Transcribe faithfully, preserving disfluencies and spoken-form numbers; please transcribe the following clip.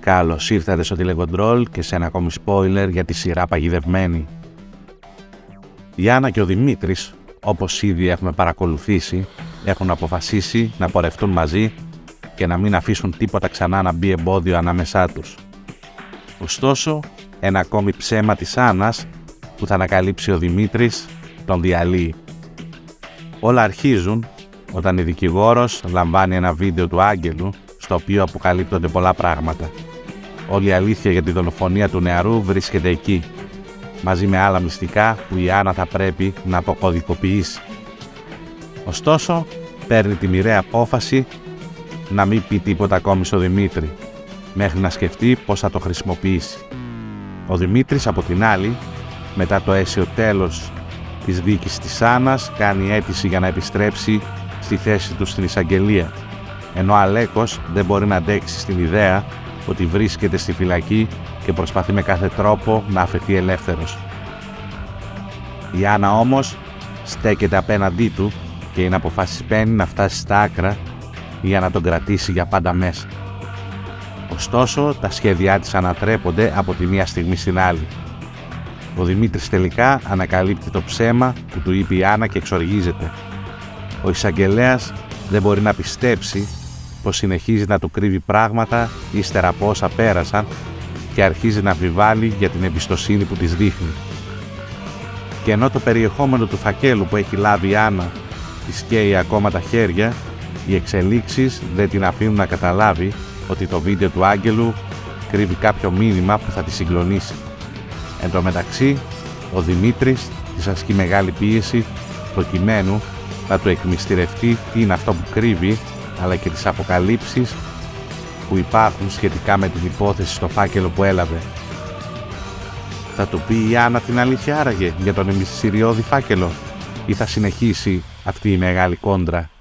Καλώς ήρθατε στο τηλεκοντρόλ και σε ένα ακόμη spoiler για τη σειρά Παγιδευμένη. Η Άννα και ο Δημήτρης, όπως ήδη έχουμε παρακολουθήσει, έχουν αποφασίσει να πορευτούν μαζί και να μην αφήσουν τίποτα ξανά να μπει εμπόδιο ανάμεσά τους. Ωστόσο, ένα ακόμη ψέμα της Άννας που θα ανακαλύψει ο Δημήτρης τον διαλύει. Όλα αρχίζουν όταν η δικηγόρος λαμβάνει ένα βίντεο του Άγγελου στο οποίο αποκαλύπτονται πολλά πράγματα. Όλη η αλήθεια για τη δολοφονία του νεαρού βρίσκεται εκεί, μαζί με άλλα μυστικά που η Άννα θα πρέπει να αποκωδικοποιήσει. Ωστόσο, παίρνει τη μοιραία απόφαση να μην πει τίποτα ακόμη στο Δημήτρη, μέχρι να σκεφτεί πώς θα το χρησιμοποιήσει. Ο Δημήτρης, από την άλλη, μετά το αίσιο τέλος της δίκης της Άννας, κάνει αίτηση για να επιστρέψει στη θέση του στην εισαγγελία, ενώ ο Αλέκος δεν μπορεί να αντέξει στην ιδέα ότι βρίσκεται στη φυλακή και προσπαθεί με κάθε τρόπο να αφαιθεί ελεύθερος. Η Άννα όμως στέκεται απέναντί του και είναι αποφασισμένη να φτάσει στα άκρα για να τον κρατήσει για πάντα μέσα. Ωστόσο, τα σχέδιά της ανατρέπονται από τη μία στιγμή στην άλλη. Ο Δημήτρης τελικά ανακαλύπτει το ψέμα που του είπε η Άννα και εξοργίζεται. Ο εισαγγελέας δεν μπορεί να πιστέψει πως συνεχίζει να του κρύβει πράγματα ύστερα από όσα πέρασαν και αρχίζει να αμφιβάλλει για την εμπιστοσύνη που της δείχνει. Και ενώ το περιεχόμενο του φακέλου που έχει λάβει η Άννα της καίει ακόμα τα χέρια, οι εξελίξεις δεν την αφήνουν να καταλάβει ότι το βίντεο του Άγγελου κρύβει κάποιο μήνυμα που θα τη συγκλονίσει. Εν τω μεταξύ, ο Δημήτρης της ασκεί μεγάλη πίεση προκειμένου να του εκμυστηρευτεί τι είναι αυτό που κρύβει, αλλά και τις αποκαλύψεις που υπάρχουν σχετικά με την υπόθεση στο φάκελο που έλαβε. Θα του πει η Άννα την αλήθεια άραγε για τον μυστηριώδη φάκελο ή θα συνεχίσει αυτή η μεγάλη κόντρα?